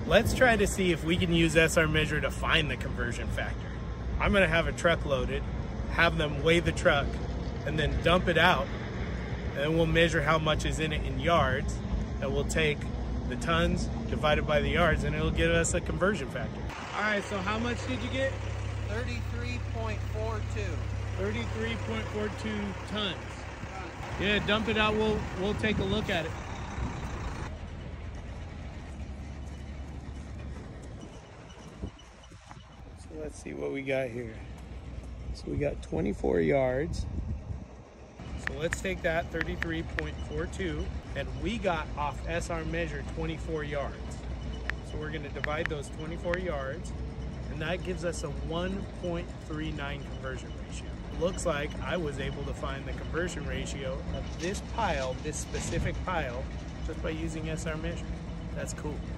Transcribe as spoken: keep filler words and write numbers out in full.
Let's try to see if we can use S R measure to find the conversion factor. I'm gonna have a truck loaded, have them weigh the truck, and then dump it out, and then we'll measure how much is in it in yards, and we'll take the tons divided by the yards, and it'll give us a conversion factor. All right, so how much did you get? thirty-three point four two. thirty-three point four two tons. Yeah, dump it out, we'll, we'll take a look at it. So let's see what we got here. So we got twenty-four yards. So let's take that thirty-three point four two, and we got off S R measure twenty-four yards. So we're gonna divide those twenty-four yards, and that gives us a one point three nine conversion ratio. Looks like I was able to find the conversion ratio of this pile, this specific pile, just by using S R measure. That's cool.